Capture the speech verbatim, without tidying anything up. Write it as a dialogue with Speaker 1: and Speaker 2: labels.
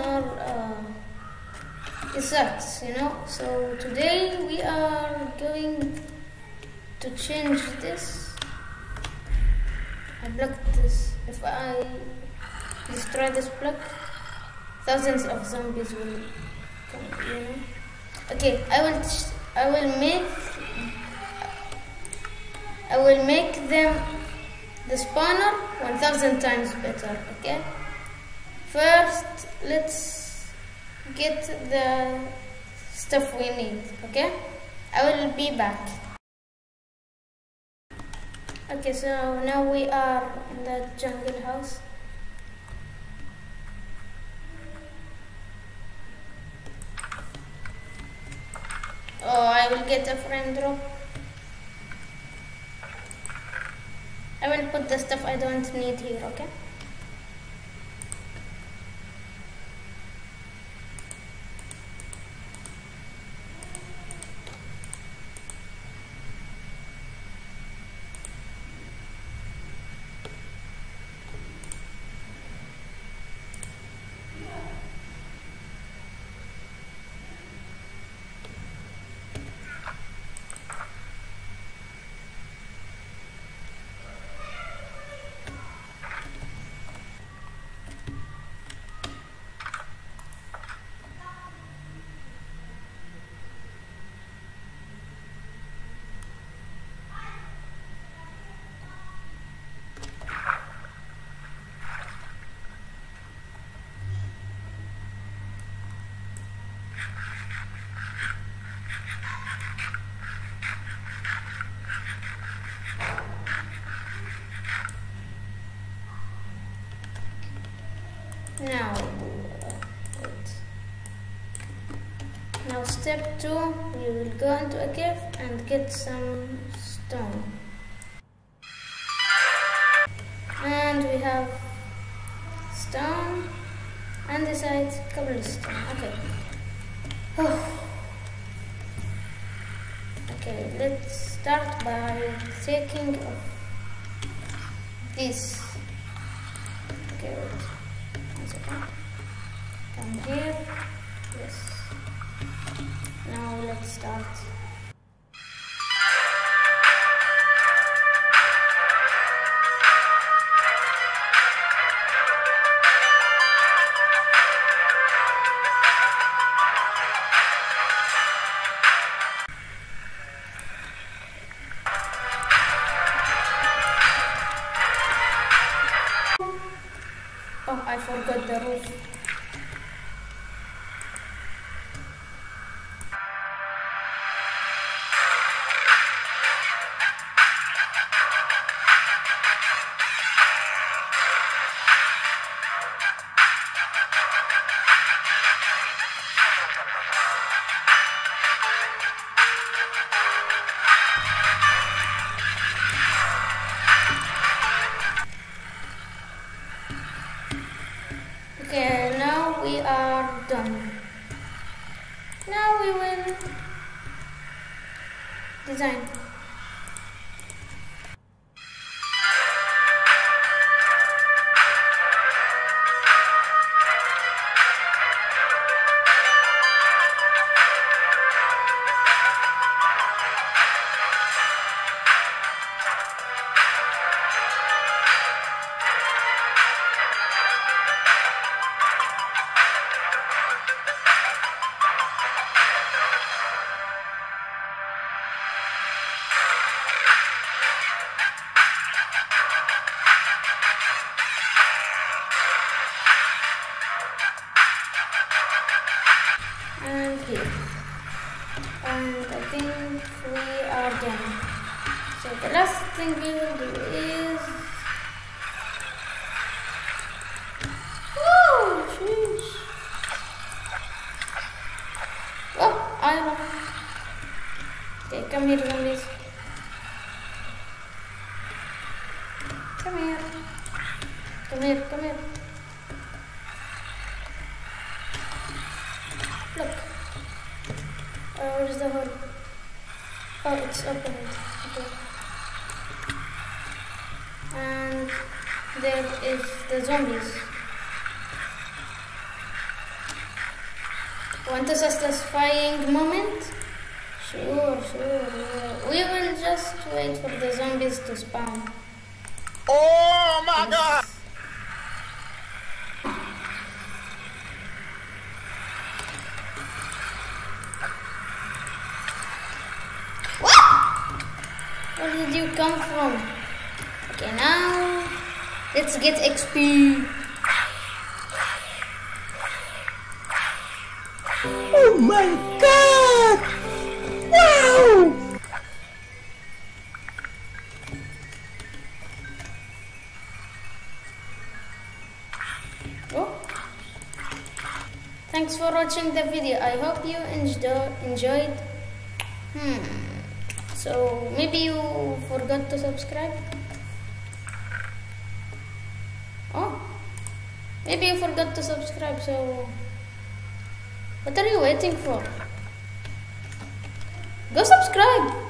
Speaker 1: spawner uh, it sucks, you know. So today we are going to change this. I blocked this. If I destroy this block, thousands of zombies will come, you know. Okay, I will I will make I will make them the spawner one thousand times better. Okay. First, let's get the stuff we need. Okay. I will be back. Okay, so now we are in the jungle house. Oh, I will get a friend drop. I will put the stuff I don't need here, okay? Now, wait. Now step two, we will go into a cave and get some stone. And we have stone and the side cobblestone. Okay. Oh. Okay, let's start by taking off this. Okay, wait. Come here. Yes. Now let's start. Oh, I forgot the roof. Okay, now we are done. Now we will design. And here. And I think we are done. So the last thing we will do is... Oh, jeez. Oh, iron. Okay, come here, zombies. Come here. Come here, come here. Look. Uh, where's the hole? Oh, it's opened. Okay. And there is the zombies. Want a satisfying moment? Sure, sure. Yeah. We will just wait for the zombies to spawn.
Speaker 2: Oh my god!
Speaker 1: What? Where did you come from? Okay, now let's get X P.
Speaker 2: Oh my god! Wow!
Speaker 1: Oh. Thanks for watching the video. I hope you enjoy, enjoyed. Hmm. So maybe you forgot to subscribe? Oh. Maybe you forgot to subscribe, so what are you waiting for? Go subscribe!